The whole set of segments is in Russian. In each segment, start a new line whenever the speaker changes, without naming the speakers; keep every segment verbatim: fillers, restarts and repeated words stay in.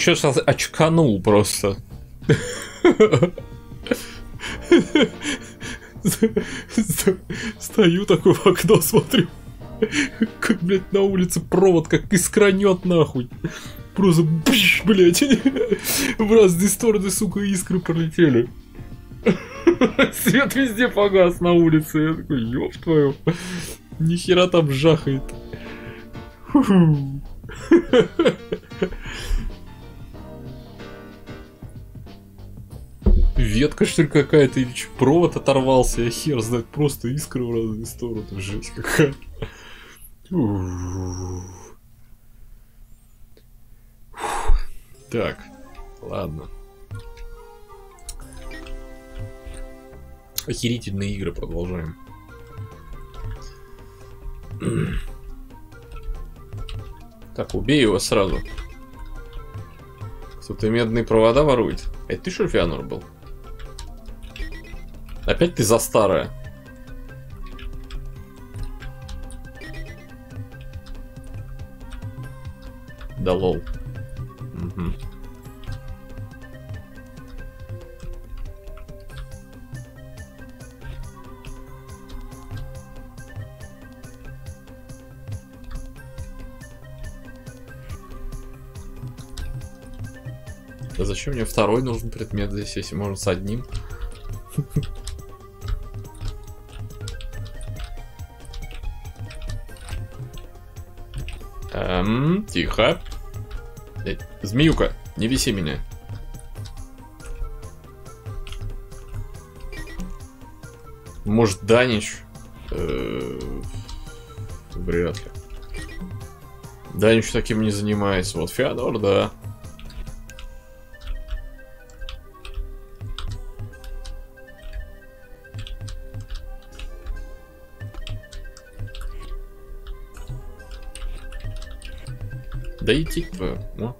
сейчас очканул просто. Стою такой в окно, смотрю. Как, блядь, на улице провод как искранет нахуй. Просто, бш, блядь. В разные стороны, сука, искры пролетели. Свет везде погас на улице. Я такой, ёб твою. Нихера там жахает. Ветка, что ли, какая-то, или что, провод оторвался, я хер знает, просто искры в разные стороны, жесть какая. Так, ладно. Охерительные игры продолжаем. Так, убей его сразу. Кто-то медные провода ворует. Это ты что, Феанор был? Опять ты за старое. Да лол. Угу. А зачем мне второй нужен предмет здесь, если можно с одним? Эм, тихо. Эй, змеюка, не виси меня. Может, Данич? Э-э- вряд ли. Данич таким не занимается. Вот Феодор, да. Да идти твою. Ну.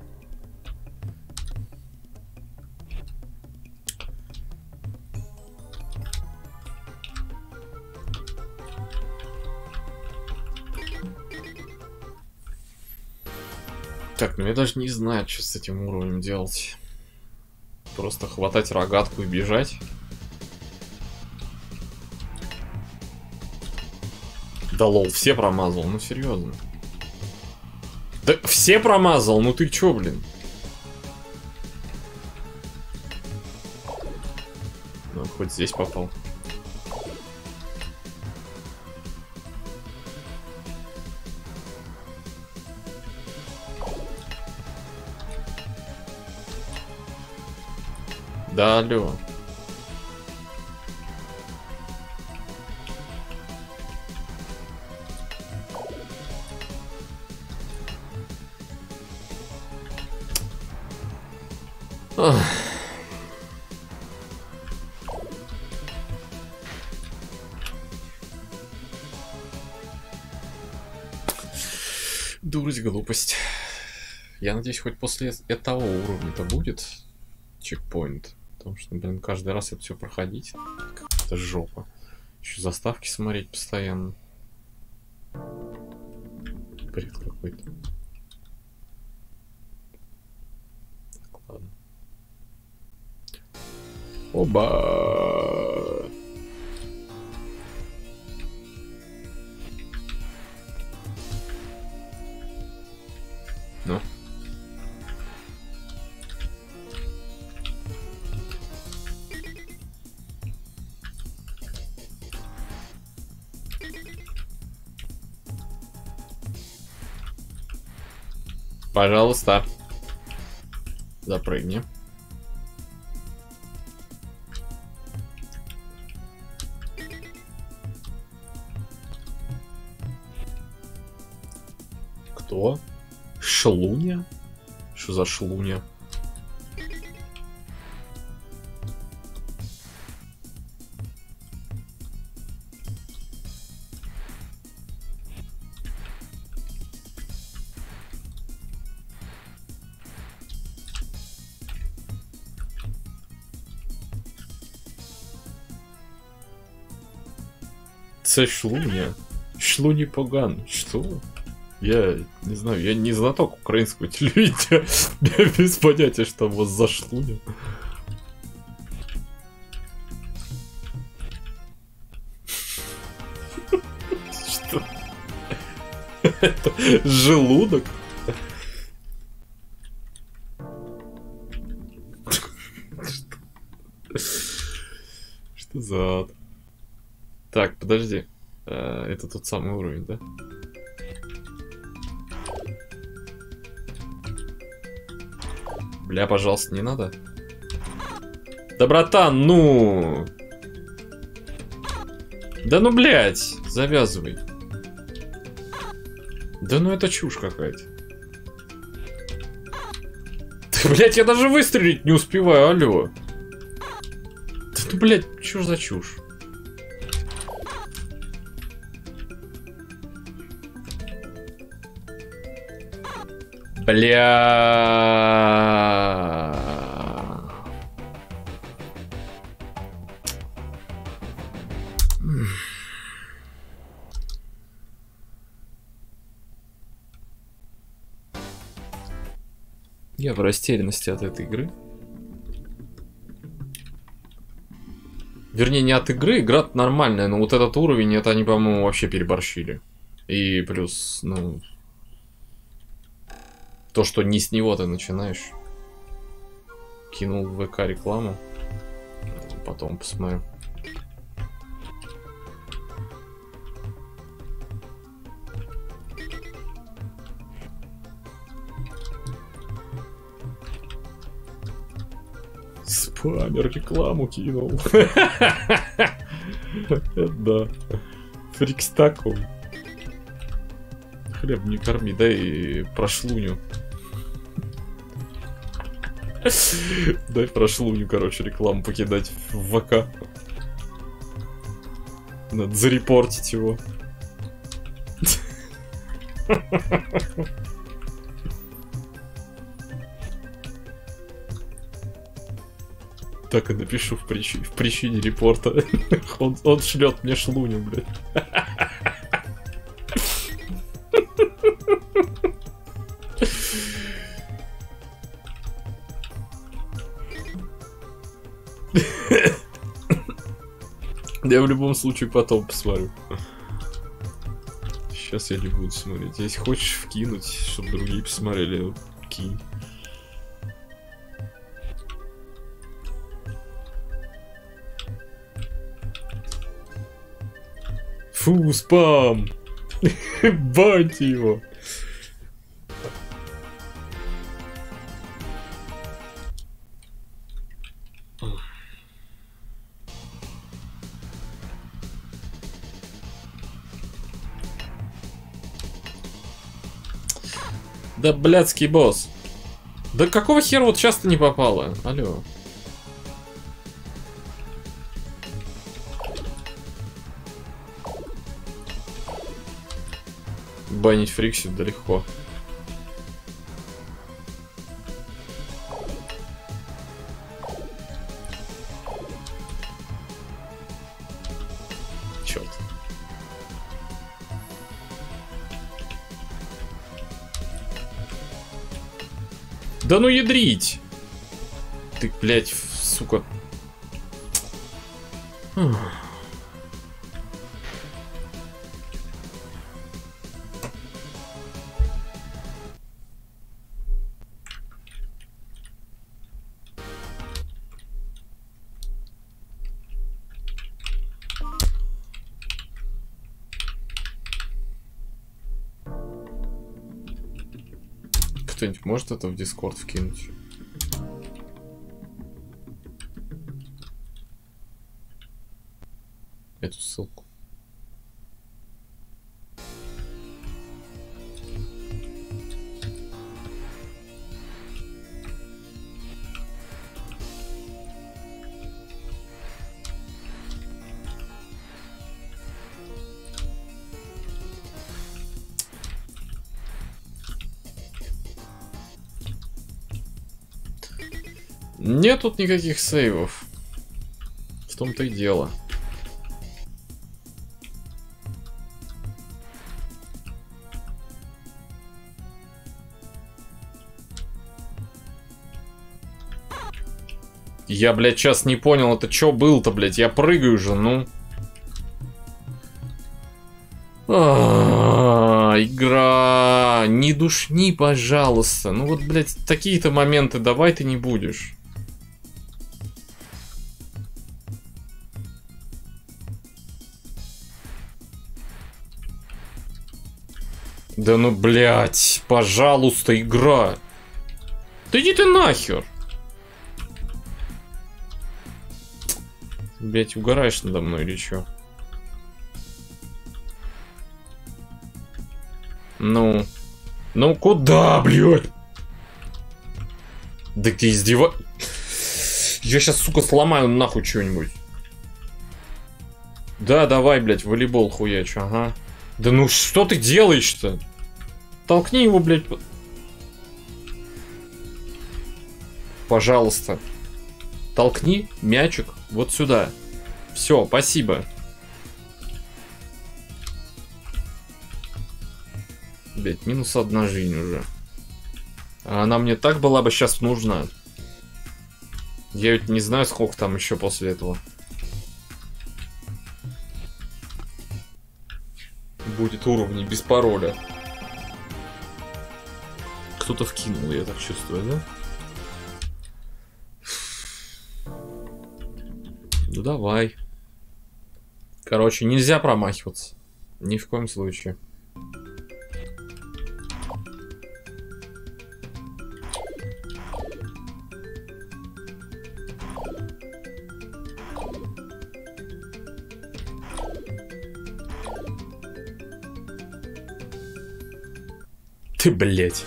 Так, ну я даже не знаю, что с этим уровнем делать. Просто хватать рогатку и бежать. Да лол, все промазал, ну серьезно. Да все промазал, ну ты чё, блин? Ну, хоть здесь попал. Да, алло. Ах. Дурость, глупость. Я надеюсь, хоть после этого уровня-то будет чекпоинт. Потому что, блин, каждый раз это все проходить. Это жопа. Еще заставки смотреть постоянно. Бред какой-то. Так, ладно. Оба! Ну. Пожалуйста. Запрыгни. Кто? Шлуня? Что за шлуня? Це шлуня? Шлуні поган. Что? Я не знаю, я не знаток украинского телевидения. Я без понятия, что вас зашло. Что? Это желудок? Что за ад? Так, подожди. Это тот самый уровень, да? Бля, пожалуйста, не надо. Да, братан, ну... Да ну, блядь, завязывай. Да ну, это чушь какая-то. Да, блядь, я даже выстрелить не успеваю, алло. Да ну, блядь, что ж за чушь? Бля. Я в растерянности от этой игры. Вернее, не от игры, игра нормальная, но вот этот уровень, это они, по-моему, вообще переборщили. И плюс, ну... То, что не с него ты начинаешь. Кинул в ВК рекламу. Потом посмотрю. Спамер рекламу кинул. Да. Фрикс такой. Хлеб не корми, дай прошлуню. Дай прошлуню, короче, рекламу покидать в ВК. Надо зарепортить его. Так и напишу в, прич... в причине репорта. он, он шлет мне шлуню, блядь. Я в любом случае потом посмотрю. Сейчас я не буду смотреть. Если хочешь вкинуть, чтобы другие посмотрели, кинь. Фу, спам! Баньте его! Да блядский босс. Да какого хера вот часто не попало? Алло. Банить Фриксит да легко. Черт. Да ну ядрить! Ты, блядь, сука. Кто-нибудь может это в Дискорд вкинуть? Эту ссылку. Нет тут никаких сейвов. В том-то и дело. Я, блядь, сейчас не понял, это что был-то, блядь? Я прыгаю же, ну. А, игра, не душни, пожалуйста. Ну вот, блядь, такие-то моменты давай ты не будешь. Да ну, блядь, пожалуйста, игра. Да иди ты нахер. Блядь, угораешь надо мной или чё? Ну. Ну куда, блядь? Да ты издева... Я сейчас, сука, сломаю нахуй что-нибудь. Да, давай, блядь, волейбол хуячу, ага. Да ну что ты делаешь-то? Толкни его, блядь. Пожалуйста. Толкни мячик вот сюда. Все, спасибо. Блядь, минус одна жизнь уже. А она мне так была бы сейчас нужна. Я ведь не знаю, сколько там еще после этого. Будет уровней без пароля. Кто-то вкинул, я так чувствую, да? Ну давай. Короче, нельзя промахиваться. Ни в коем случае. Ты, блядь.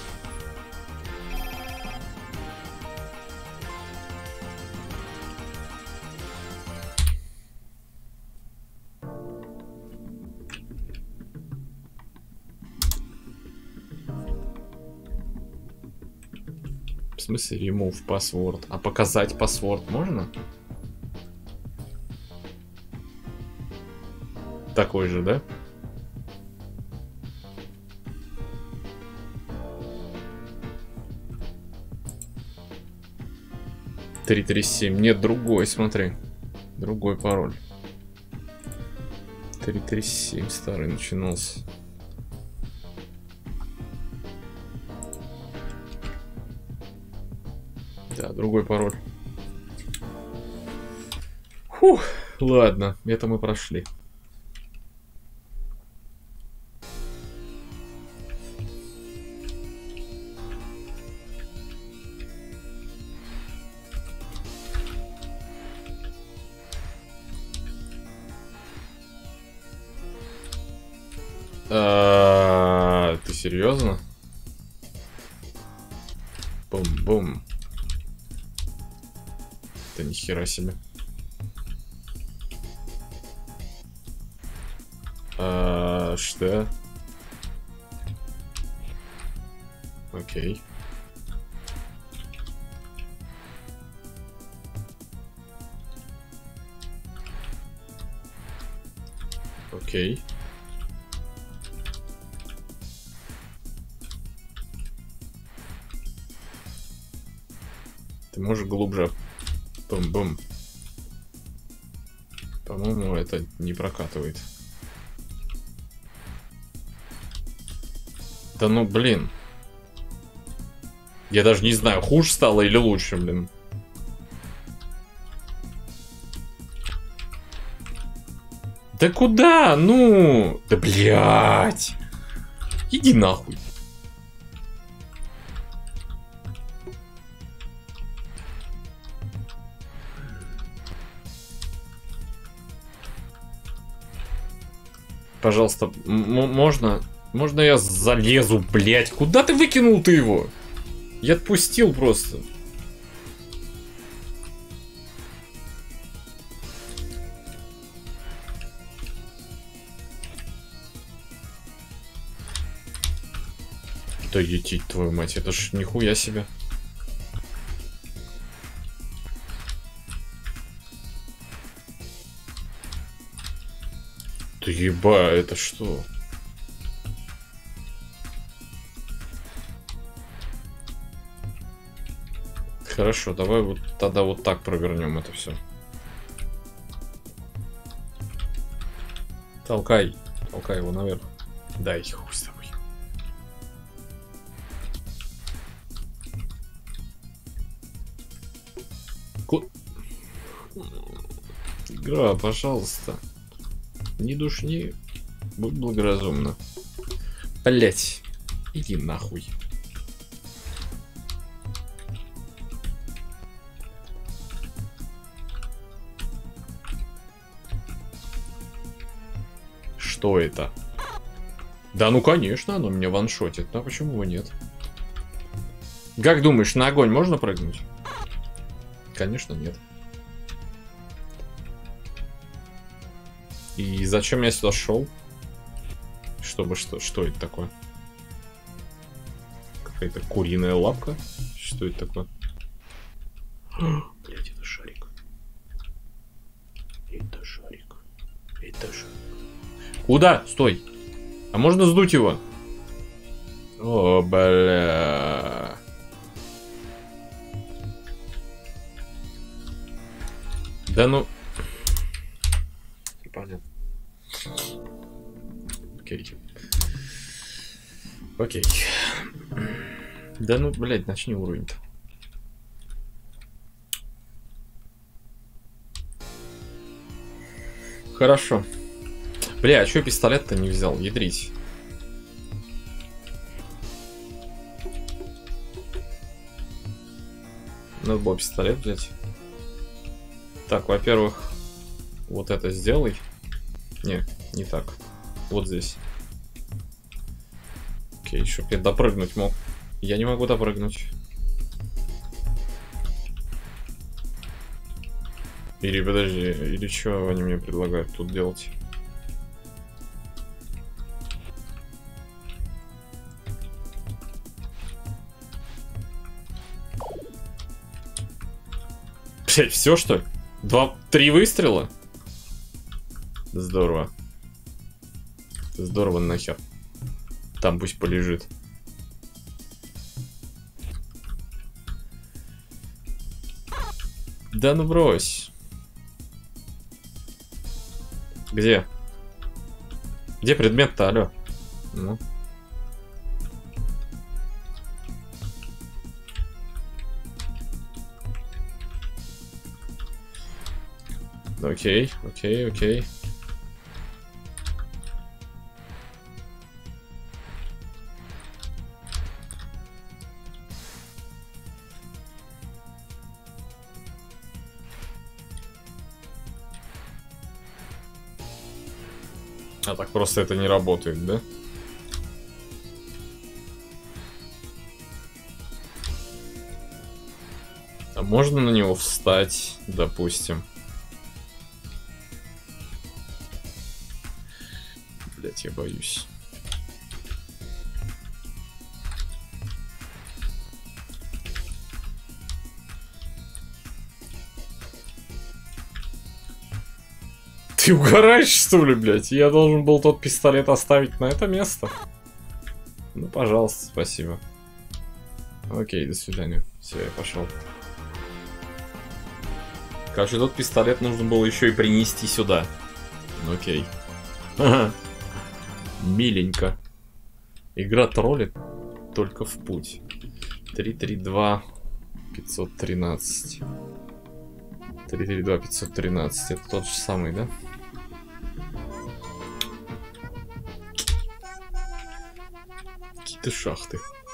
В смысле remove password? А показать password можно? Такой же, да? три три семь. Нет, другой, смотри. Другой пароль. три три семь старый начинался. Да, другой пароль. Фух, ладно, это мы прошли. А, ты серьезно? Бум-бум. Да нихера себе. А, что? Окей. Окей. Ты можешь глубже. Бум-бум. По-моему, это не прокатывает. Да ну, блин. Я даже не знаю, хуже стало или лучше, блин. Да куда? Ну! Да блять! Иди нахуй. Пожалуйста, можно... Можно я залезу, блять? Куда ты выкинул ты его? Я отпустил просто. Да етить твою мать, это ж нихуя себе. Да еба, это что? Хорошо, давай вот тогда вот так провернем это все. Толкай. Толкай его наверх. Дай хуй с тобой. Ку... Игра, пожалуйста. Не душни. Будь благоразумна. Блять. Иди нахуй. Что это? Да ну конечно, оно меня ваншотит. Да почему его нет? Как думаешь, на огонь можно прыгнуть? Конечно, нет. И зачем я сюда шел? Чтобы что? Что это такое? Какая-то куриная лапка? Что это такое? Блять, это шарик. Это шарик. Это шарик. Куда? Стой. А можно сдуть его? О, бля. Да ну... Понятно. Окей. Окей. Да ну, блядь, начни уровень-то. Хорошо. Бля, а чё пистолет-то не взял? Ядрить. Надо было пистолет взять. Так, во-первых, вот это сделай. Не, не так. Вот здесь. Окей, чтоб я допрыгнуть мог. Я не могу допрыгнуть. Или подожди, или что они мне предлагают тут делать? Блять, все что ли? Два, три выстрела? Здорово. Здорово нахер. Там пусть полежит. Да ну брось. Где? Где предмет-то, алё? Ну. Окей, окей, окей. А так просто это не работает, да? А можно на него встать, допустим? Блять, я боюсь. Ты угораешь, что ли, блядь? Я должен был тот пистолет оставить на это место. Ну, пожалуйста, спасибо. Окей, до свидания. Все, я пошел. Короче, тот пистолет нужно было еще и принести сюда. Окей. Ага. Миленько. Игра троллит только в путь. три три два пятьсот тринадцать. три три два пятьсот тринадцать. Это тот же самый, да? Какие-то шахты.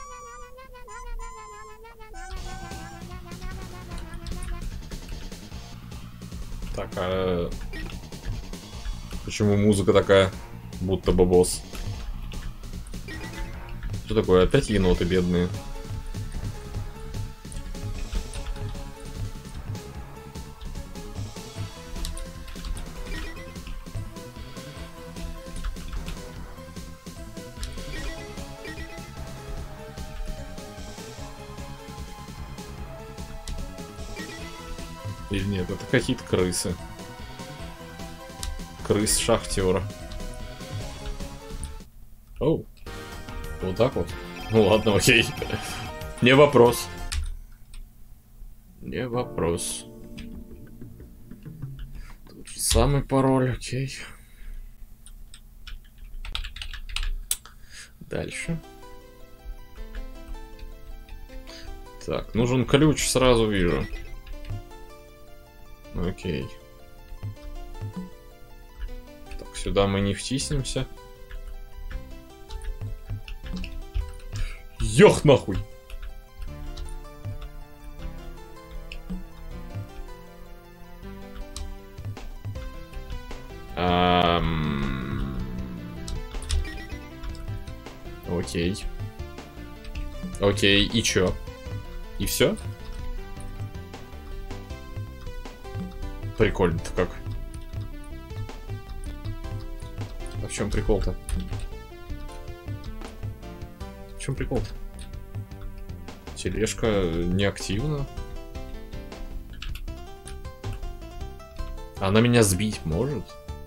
Так, а... Почему музыка такая, будто бы босс? Что такое? Опять еноты бедные. Или нет, это какие-то крысы. Крыс шахтера. Оу. Вот так вот. Ну ладно, окей. Не вопрос. Не вопрос. Тут же самый пароль, окей. Дальше. Так, нужен ключ, сразу вижу. Окей. Так, сюда мы не втиснемся. Ёх нахуй! Ам... Окей. Окей, и чё? И все? Прикольно-то как. А в чем прикол-то? В чем прикол-то? Тележка неактивна. Она меня сбить может?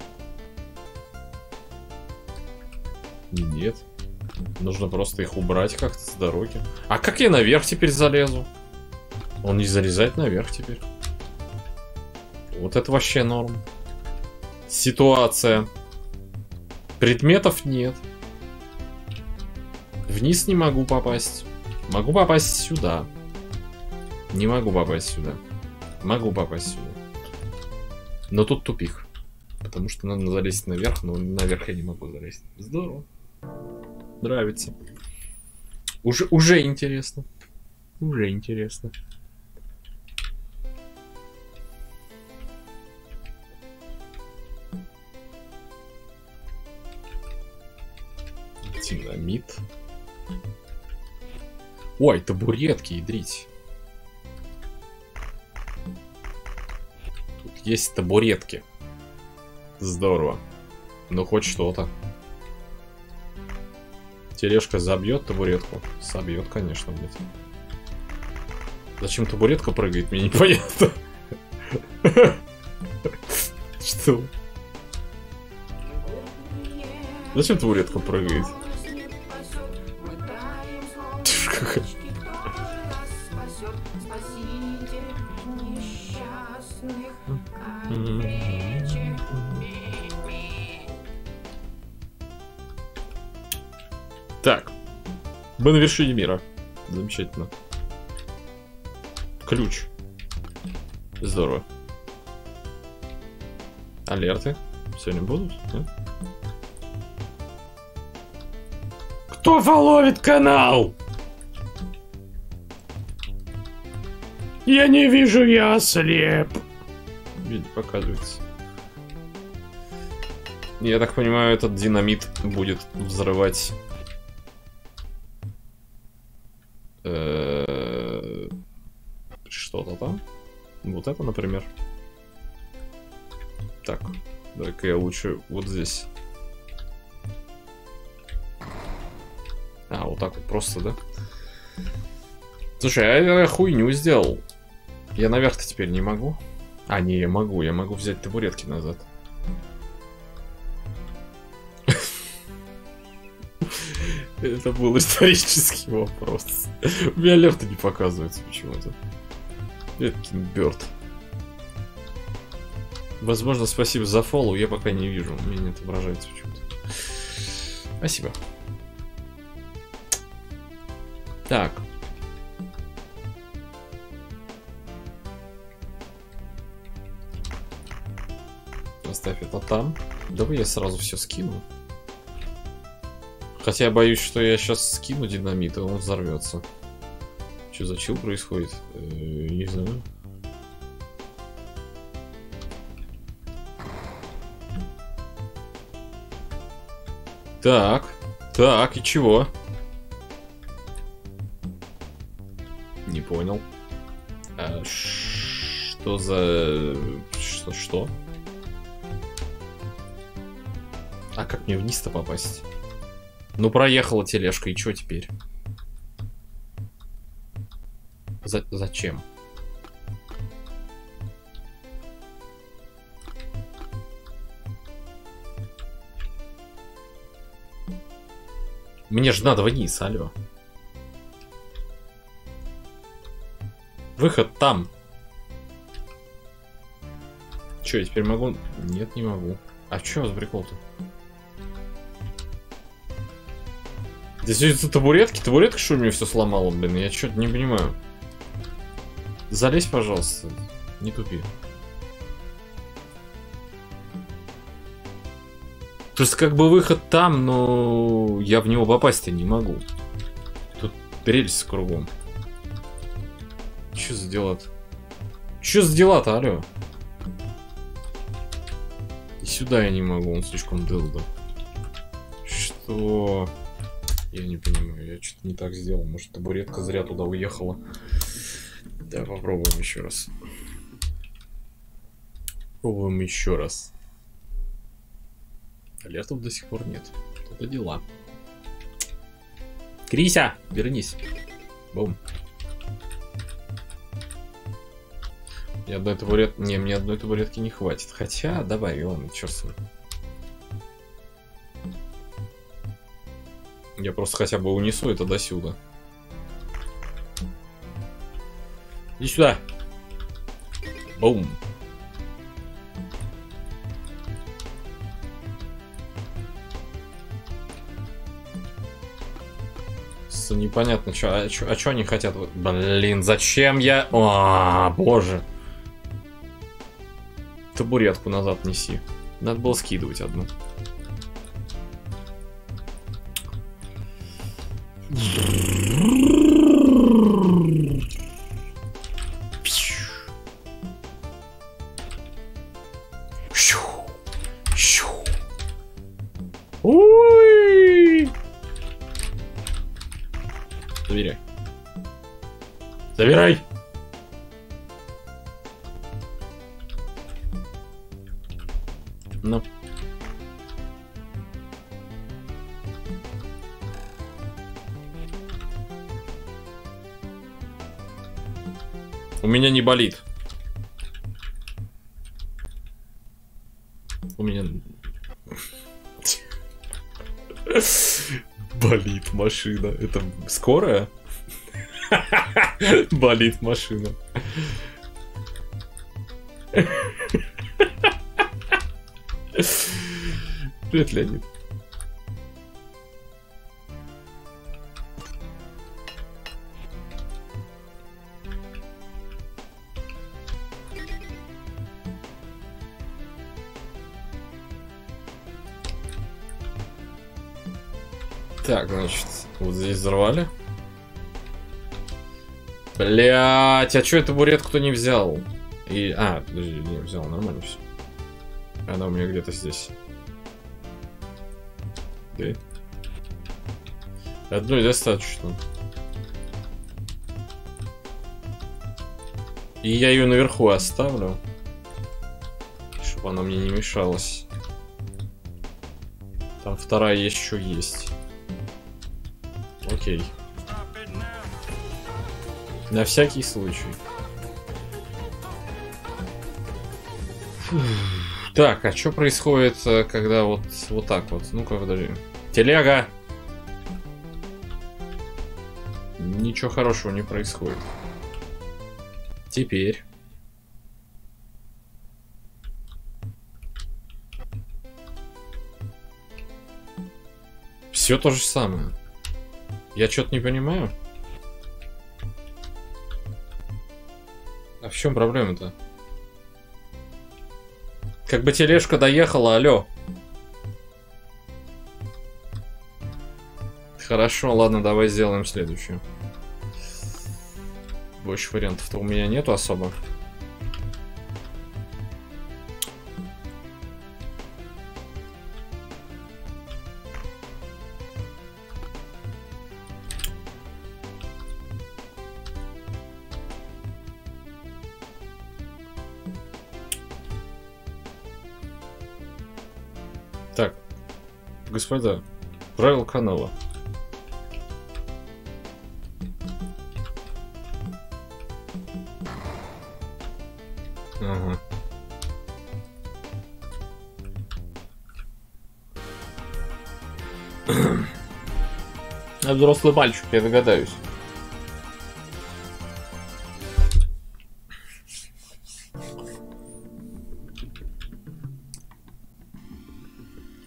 Нет. Нужно просто их убрать как-то с дороги. А как я наверх теперь залезу? Он не залезает наверх теперь. Вот это вообще норм. Ситуация. Предметов нет. Вниз не могу попасть. Могу попасть сюда. Не могу попасть сюда. Могу попасть сюда. Но тут тупик. Потому что надо залезть наверх, но наверх я не могу залезть. Здорово. Нравится. Уже, уже интересно. Уже интересно. Динамит. Ой, табуретки, ядрить. Тут есть табуретки. Здорово. Ну хоть что-то. Тележка забьет табуретку? Собьет, конечно, блядь. Зачем табуретка прыгает, мне непонятно. Что? Зачем табуретка прыгает? Так. Мы на вершине мира. Замечательно. Ключ. Здорово. Алерты. Сегодня будут? Нет? Кто фоловит канал? Я не вижу, я ослеп. Видите, показывается. Я так понимаю, этот динамит будет взрывать что-то там. Вот это, например. Так, давай-ка я лучше вот здесь. А, вот так вот просто, да? Слушай, а я хуйню сделал. Я наверх-то теперь не могу. А, не, я могу. Я могу взять табуретки назад. Это был исторический вопрос. У меня алерты не показываются почему-то. Это Кинберт. Возможно, спасибо за фоллоу, я пока не вижу. У меня не отображается почему-то. Спасибо. Так. Оставь это там. Давай я сразу все скину. Хотя я боюсь, что я сейчас скину динамит, и он взорвется. Что за чил происходит? Э-э, не знаю. Так, так, и чего? Не понял. А, что за... Что, что? А как мне вниз-то попасть? Ну, проехала тележка, и что теперь? За зачем? Мне же надо вниз, алло. Выход там. Че, я теперь могу? Нет, не могу. А чё за прикол-то? Здесь эти табуретки, табуретка что мне все сломала, блин, я что-то не понимаю. Залезь, пожалуйста, не тупи. То есть как бы выход там, но я в него попасть-то не могу. Тут рельсы кругом. Че за дела-то? Че за дела-то, алё? И сюда я не могу, он слишком дылда. Что? Я не понимаю, я что-то не так сделал. Может, табуретка зря туда уехала. Да, попробуем еще раз. Пробуем еще раз. Алертов до сих пор нет. Это дела. Крися, вернись. Бум. Мне одной табуретки... Не, мне одной табуретки не хватит. Хотя, давай, ладно, черт с ним. Я просто хотя бы унесу это до сюда. Иди сюда. Бум. Непонятно, что, а что, а что они хотят? Блин, зачем я... О, боже. Табуретку назад неси. Надо было скидывать одну. Ой! Забирай. Забирай! Ну. У меня не болит. У меня... Болит машина. Это скорая? Болит машина. Привет, Леонид. Так, значит, вот здесь взорвали. Блять, а чё эту табуретку-то не взял? И... А, подожди, не взял, нормально все. Она у меня где-то здесь. Да. Одной достаточно. И я ее наверху оставлю, чтобы она мне не мешалась. Там вторая еще есть. Окей. На всякий случай. Фух. Так, а что происходит, когда вот, вот так вот? Ну-ка, подожди. Телега! Ничего хорошего не происходит. Теперь. Все то же самое. Я что-то не понимаю. А в чем проблема-то? Как бы тележка доехала, алло. Хорошо, ладно, давай сделаем следующую. Больше вариантов-то у меня нету особо. Так, господа, правила канала. Ага. Я взрослый мальчик, я догадаюсь.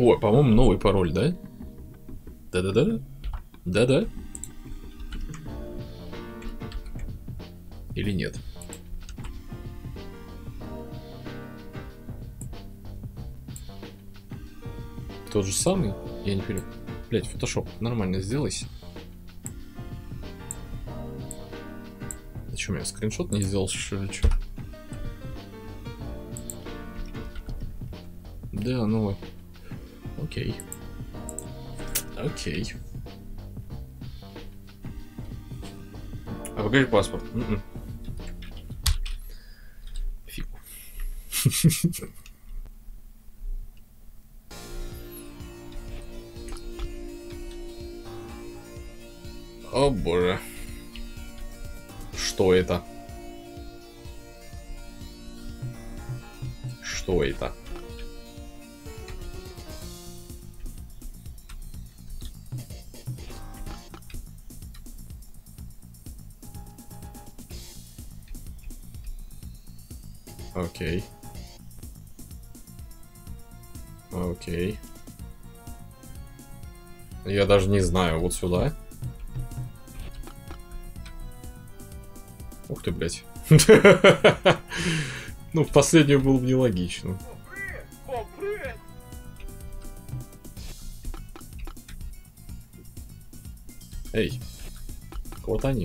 О, по-моему, новый пароль, да? Да-да-да. Да-да. Или нет? Тот же самый? Я не понимаю. Блять, фотошоп, нормально сделайся. А что, у меня скриншот не сделал, что ли, что? Да, ну... Окей. Окей. А покажи паспорт. М-м. Фигу. О боже. Что это? Что это? Окей. Окей. Я даже не знаю, вот сюда. Ух ты, блядь. Ну, в последнюю было бы нелогично. Эй, вот они.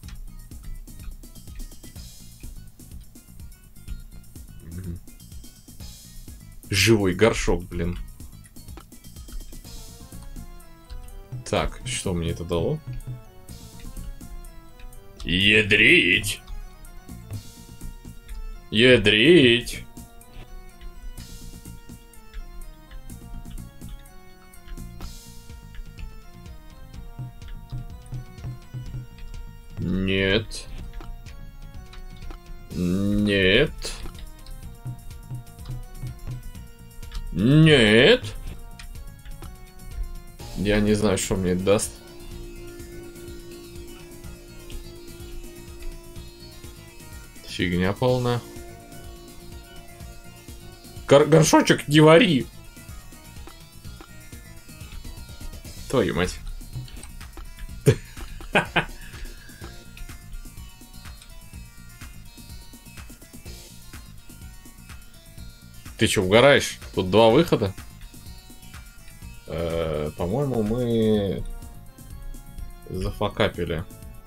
Живой горшок, блин. Так, что мне это дало? Ядрить! Ядрить! Нет. Нет. Нет. Я не знаю, что мне это даст. Фигня полная. Гор горшочек не вари. Твою мать. Ты что, угораешь? Тут два выхода. Э-э, по-моему, мы зафакапили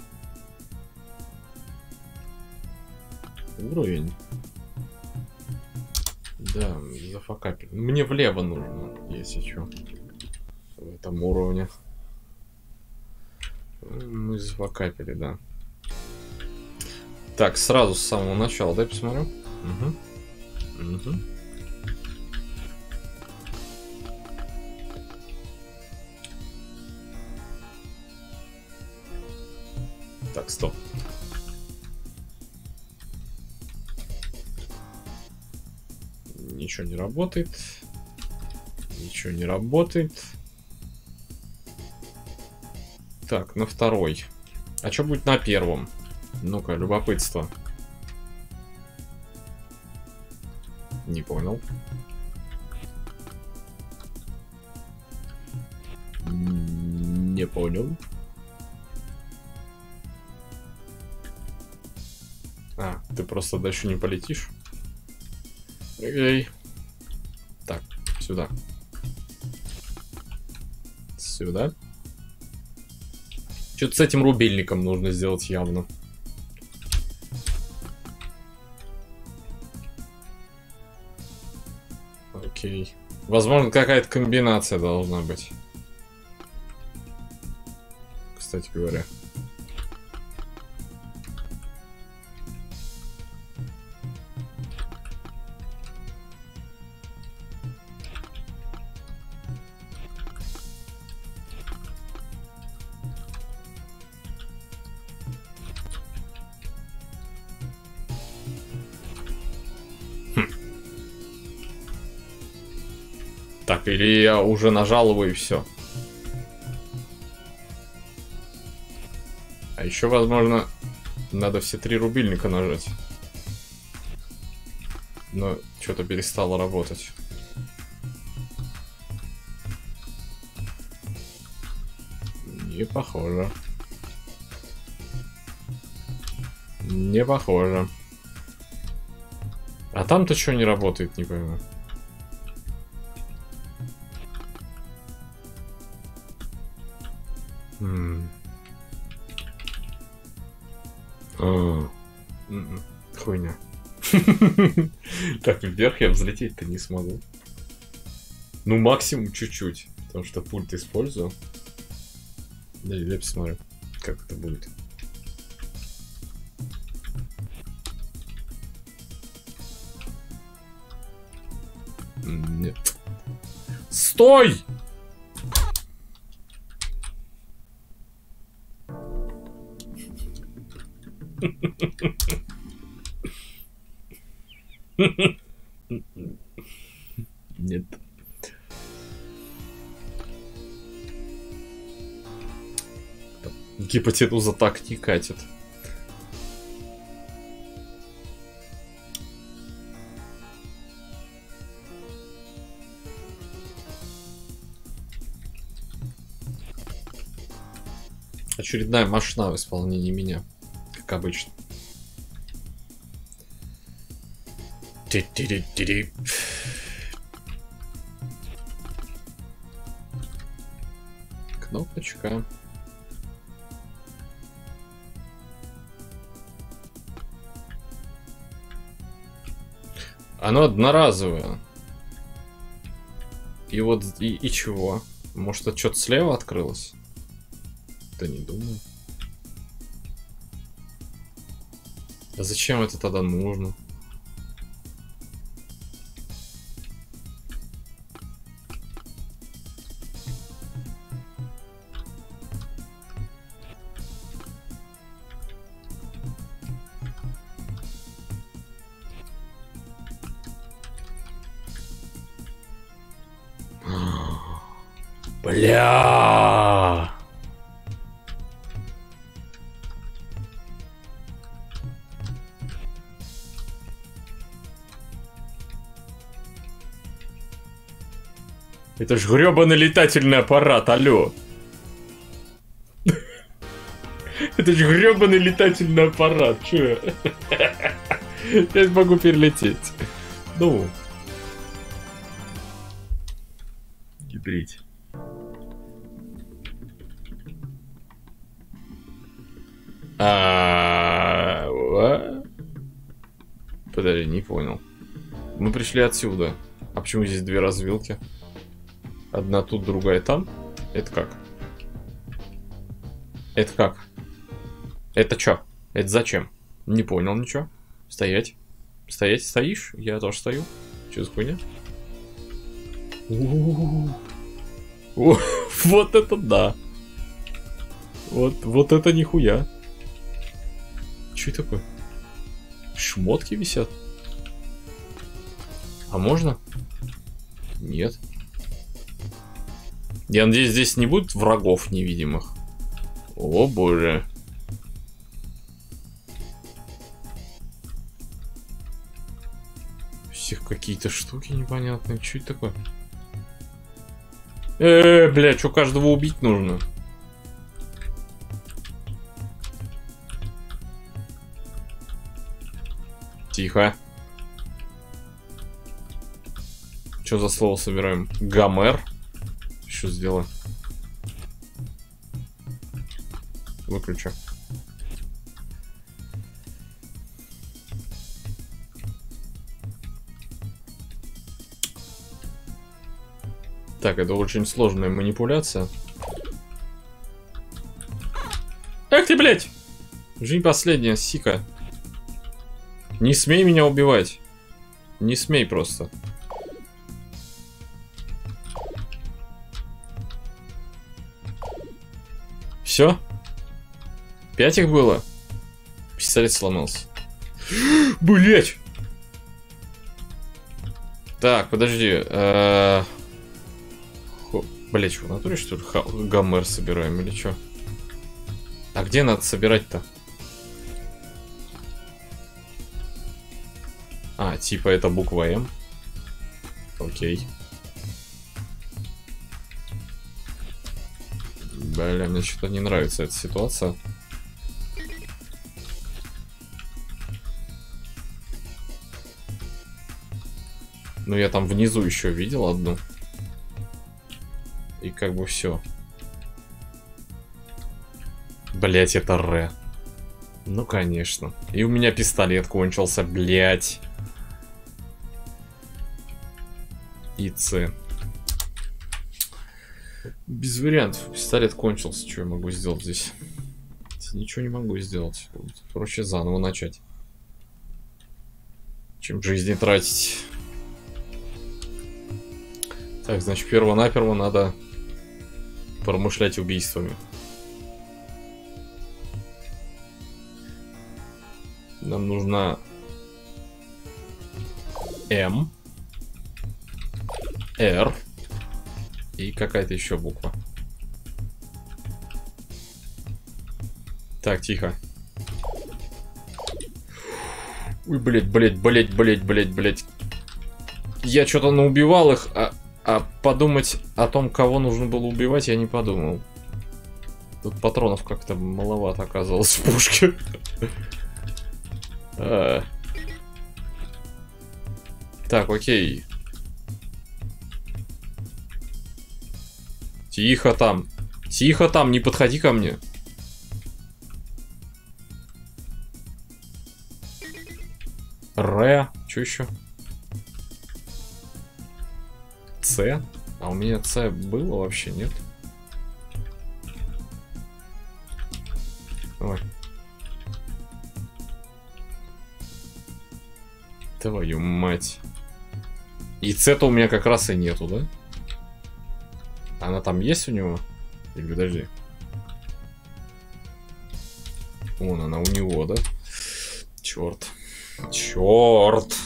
уровень. Да, зафакапили. Мне влево нужно, если что. В этом уровне. Мы зафакапили, да. Так, сразу с самого начала, дай посмотрю. Угу. Угу. Так, стоп. Ничего не работает. Ничего не работает. Так, на второй. А что будет на первом? Ну-ка, любопытство. Не понял. Не понял. А, ты просто дальше не полетишь. Эй. Так, сюда. Сюда. Что-то с этим рубильником нужно сделать явно. Окей. Возможно, какая-то комбинация должна быть. Кстати говоря. Так, или я уже нажал его и все. А еще, возможно, надо все три рубильника нажать. Но что-то перестало работать. Не похоже. Не похоже. А там-то что не работает, не пойму. М. А. М-м. Хуйня. Так, вверх я взлететь-то не смогу. Ну, максимум чуть-чуть. Потому что пульт использую. Да, я посмотрю, как это будет. Нет. Стой! Нет. Гипотенуза так не катит. Очередная машина в исполнении меня, как обычно. Ти-ти-ти-ти-ти. Кнопочка. Оно одноразовое. И вот и, и чего? Может, это что-то слева открылось? Да не думаю. А зачем это тогда нужно? Бля! Это ж грёбаный летательный аппарат, алло. Это ж грёбаный летательный аппарат, чё? Я могу перелететь. Ну. Гибрить. А, подожди, не понял. Мы пришли отсюда. А почему здесь две развилки? Одна тут, другая там. Это как? Это как? Это чё? Это зачем? Не понял ничего. Стоять. Стоять, стоишь? Я тоже стою. Чё за хуйня? Вот это да. Вот, вот это нихуя. Чё это такое? Шмотки висят? А можно? Нет. Я надеюсь, здесь не будет врагов невидимых. О боже. Всех какие-то штуки непонятные. Что это такое? Э, бля, что каждого убить нужно? Тихо. Что за слово собираем? Гомер. Что сделаю? Выключу. Так, это очень сложная манипуляция. Эх ты, блядь! Жизнь последняя, сика. Не смей меня убивать. Не смей просто. Все? Пять их было? Пистолет сломался. Блять! Так, подожди. Блять, что, в натуре что ли гомер собираем или что? А где надо собирать-то? А, типа это буква М. Окей. Бля, мне что-то не нравится эта ситуация. Ну, я там внизу еще видел одну. И как бы все. Блять, это Ре. Ну, конечно. И у меня пистолет кончился, блять. И С. Без вариантов. Пистолет кончился. Что я могу сделать здесь? Ничего не могу сделать. Проще заново начать. Чем жизни тратить. Так, значит, перво-наперво надо промышлять убийствами. Нам нужна М, Р и какая-то еще буква. Так, тихо. Ой, блять, блять, блять, блять, блять, блять. Я что-то наубивал их, а, а подумать о том, кого нужно было убивать, я не подумал. Тут патронов как-то маловато оказалось в пушке. А. Так, окей. Тихо там. Тихо там, не подходи ко мне. Р. Что еще? С. А у меня С было вообще, нет? Ой. Твою мать. И С-то у меня как раз и нету, да? Она там есть у него? Или подожди. Вон она у него, да? Черт. Черт.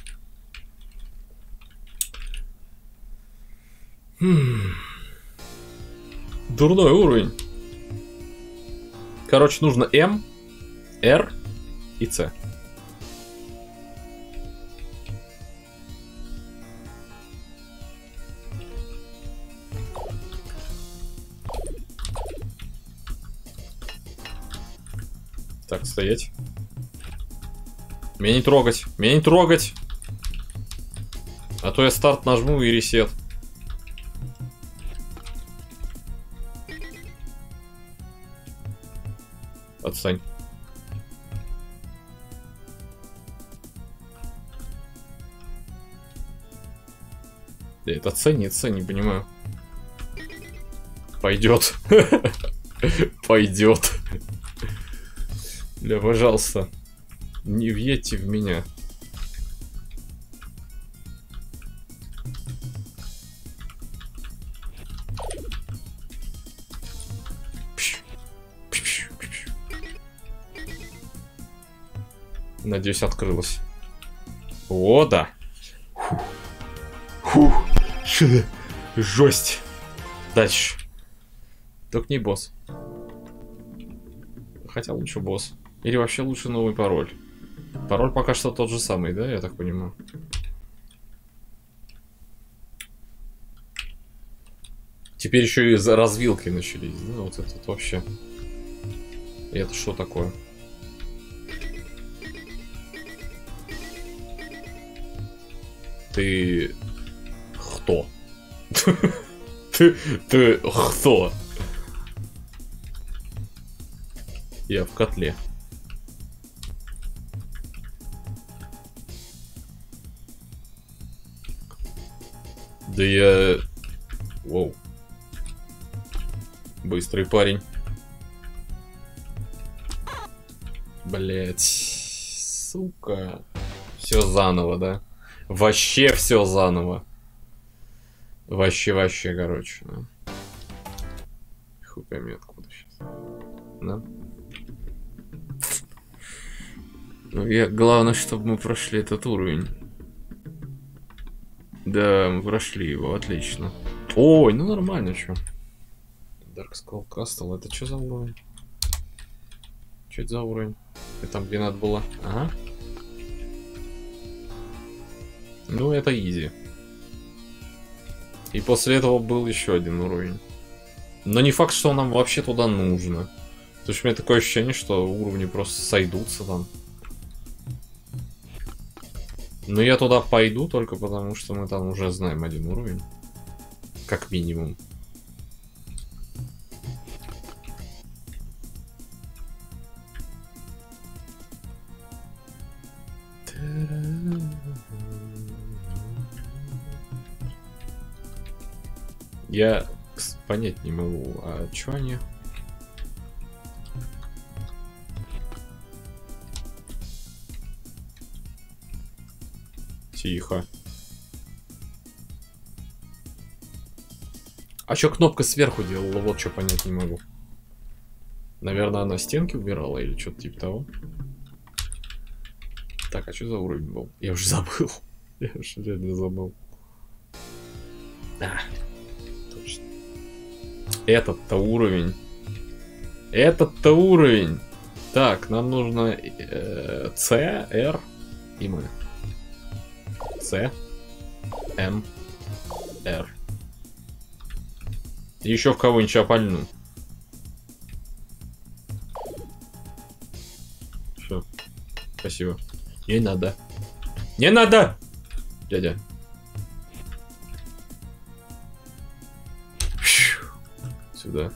Хм. Дурной уровень. Короче, нужно М, Р и С. Так, стоять. Меня не трогать. Меня не трогать. А то я старт нажму и ресет. Отстань. Да это ценится, не понимаю. Пойдет. Пойдет. Бля, пожалуйста. Не въедьте в меня. Надеюсь, открылось. О, да. Фух. Фух. Жесть. Дальше. Только не босс. Хотя лучше босс. Или вообще лучше новый пароль. Пароль пока что тот же самый, да, я так понимаю? Теперь еще и за развилки начались. Да, вот это вот вообще. И это что такое? Ты... Кто? Ты... Ты... Кто? Я в котле. Да я... Воу. Быстрый парень. Блять. Сука. Все заново, да? Вообще все заново. Вообще, вообще, короче, да. Хуй пойми откуда сейчас. Да? Ну, я... Главное, чтобы мы прошли этот уровень. Да, мы прошли его, отлично. Ой, ну нормально, чё. Dark Skull Castle, это что за уровень? Что это за уровень? И там, где надо было? Ага. Ну, это изи. И после этого был еще один уровень. Но не факт, что нам вообще туда нужно. То есть у меня такое ощущение, что уровни просто сойдутся там. Но я туда пойду только потому, что мы там уже знаем один уровень. Как минимум. Я понять не могу, а чё они? Тихо. А чё кнопка сверху делала? Вот что понять не могу. Наверное, она стенки убирала или что-то типа того. Так, а что за уровень был? Я уже забыл. Я уже реально забыл. А, точно. Этот-то уровень. Этот-то уровень. Так, нам нужно э, С, Р и мы. С, М, Р. И еще в кого-нибудь опальну. Все. Спасибо. Не надо. Не надо! Дядя. Сюда.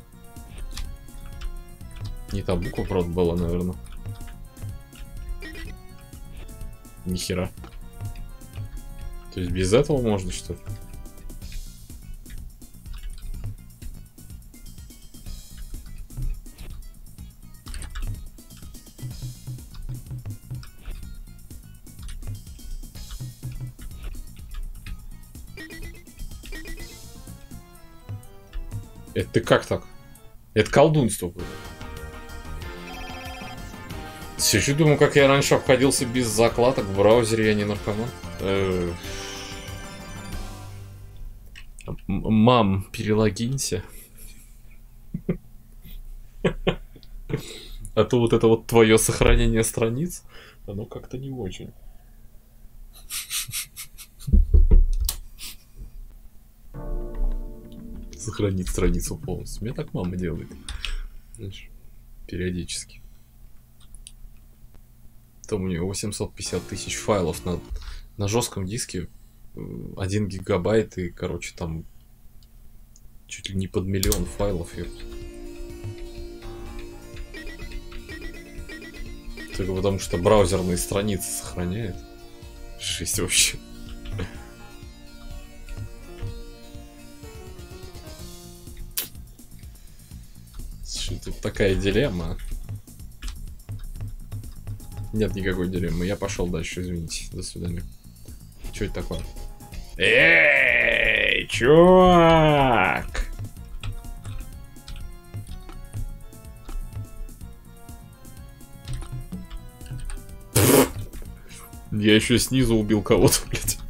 Не та буква, правда, была, наверное. Нихера. То есть без этого можно, что ли? Это ты как так? Это колдунство было. Сижу, думаю, как я раньше обходился без закладок в браузере, я не наркоман. Э-э- Мам, перелогинься. А то вот это вот твое сохранение страниц, оно как-то не очень. Сохранить страницу полностью. Мне так мама делает. Знаешь, периодически. Там у нее восемьсот пятьдесят тысяч файлов на, на жестком диске. один гигабайт и, короче, там чуть ли не под миллион файлов. И... только потому, что браузерные страницы сохраняет. Жесть вообще. Тут такая дилемма. Нет никакой дилеммы. Я пошел дальше, извините. До свидания. Что это такое? Эй, чувак! Я еще снизу убил кого-то, блядь.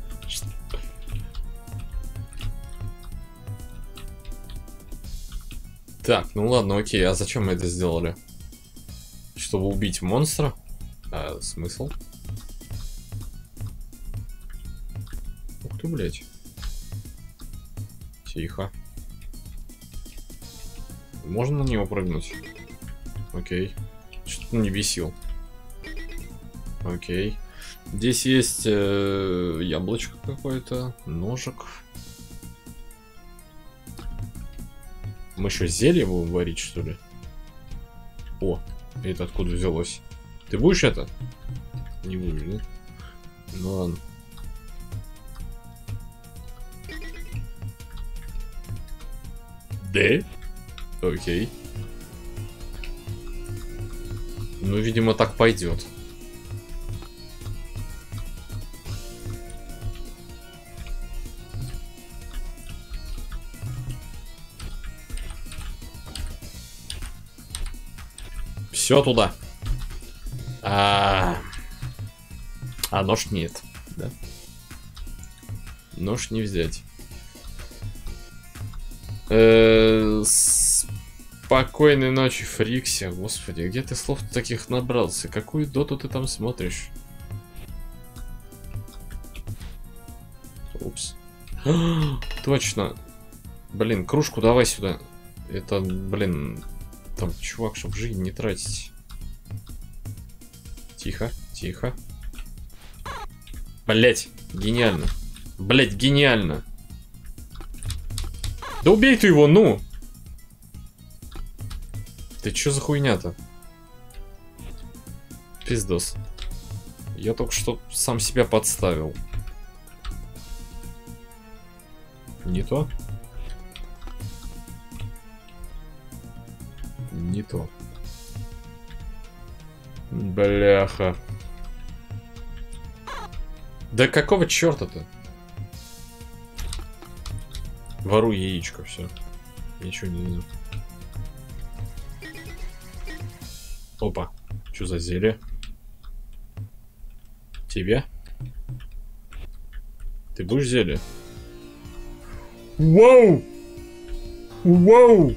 Так, ну ладно, окей, а зачем мы это сделали? Чтобы убить монстра? А, смысл? Ух ты, блядь. Тихо. Можно на него прыгнуть? Окей. Что-то не бесил. Окей. Здесь есть э, яблочко какое-то, ножик. Мы еще зелье будем варить, что ли? О, это откуда взялось? Ты будешь это? Не будешь, да? Ну ладно. Да? Окей. Ну, видимо, так пойдет. Все туда. А, а нож нет, да? Нож не взять. Э-э- спокойной ночи, Фрикси. Господи, где ты слов таких набрался? Какую доту ты там смотришь? Упс. Точно. Блин, кружку давай сюда. Это, блин, там, чувак, чтобы жизнь не тратить. Тихо, тихо. Блять, гениально. Блять, гениально. Да убей ты его, ну! Ты чё за хуйня-то? Пиздос. Я только что сам себя подставил. Не то? Не то. Бляха. Да какого черта-то? Воруй яичко, все. Ничего не знаю. Опа. Что за зелье? Тебе? Ты будешь зелье? Вау! Вау!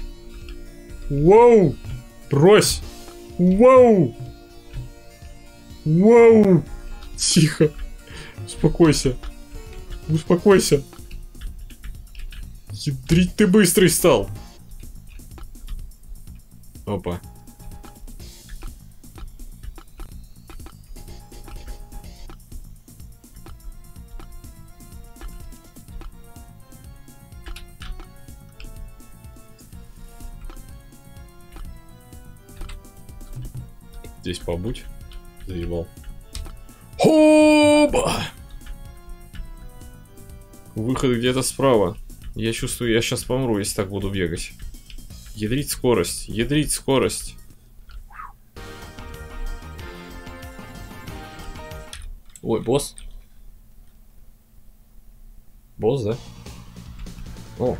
Вау! Брось! Вау! Вау! Тихо! Успокойся! Успокойся! Ядрить ты быстрый стал! Опа. Здесь побудь. Заебал. Хоба! Выход где-то справа. Я чувствую, я сейчас помру, если так буду бегать. Ядрить скорость. Ядрить скорость. Ой, босс. Босс, да? О.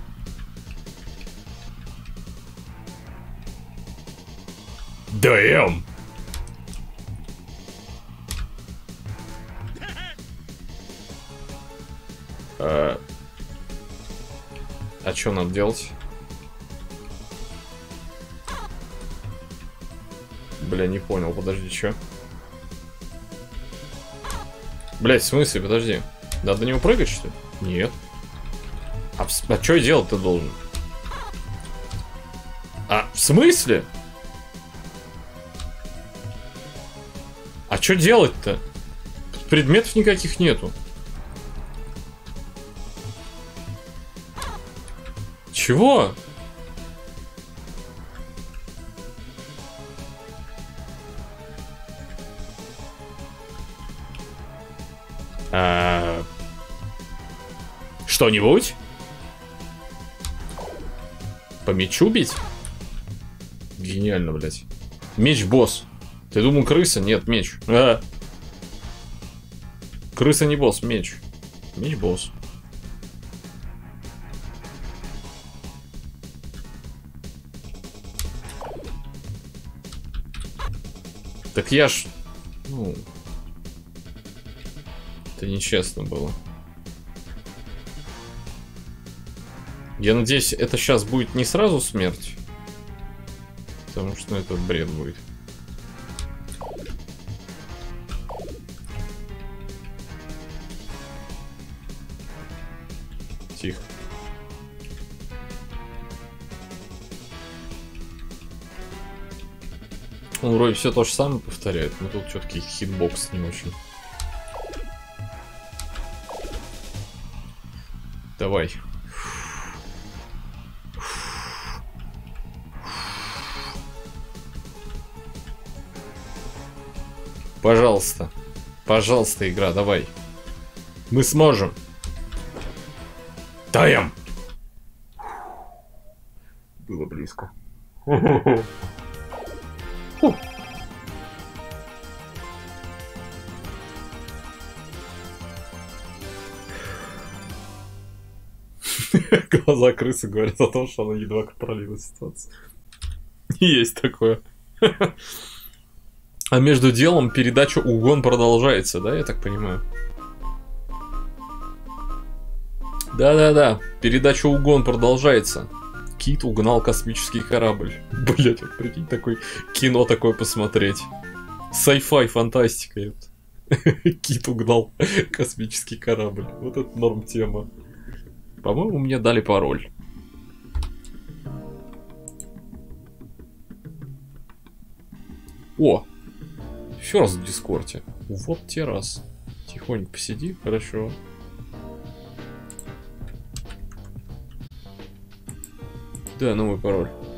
Дэм! А, а что нам делать? Бля, не понял, подожди, что? Блять, в смысле, подожди. Надо на него прыгать, что ли? Нет. А, а что делать ты должен? А, в смысле? А что делать-то? Предметов никаких нету. Чего? А... Что-нибудь? По мечу бить? Гениально, блядь. Меч босс. Ты думал крыса? Нет, меч. А. Крыса не босс, меч. Меч босс. Так я ж... Ну... Это нечестно было. Я надеюсь, это сейчас будет не сразу смерть. Потому что ну, это бред будет. Тихо. Он вроде все то же самое повторяет, но тут все-таки хитбокс не очень. Давай. Пожалуйста. Пожалуйста, игра, давай. Мы сможем. Таем! Было близко. Глаза крысы говорят о том, что она едва контролирует ситуацию. Есть такое. А между делом передача угон продолжается, да, я так понимаю? Да-да-да, передача угон продолжается. Кит угнал космический корабль. Блять, вот прикинь, такой кино такое посмотреть. Sci-fi, фантастика. Кит угнал космический корабль. Вот это норм тема. По-моему, мне дали пароль. О! Еще раз в Дискорде. Вот те раз. Тихонько посиди, хорошо. Да, новый пароль.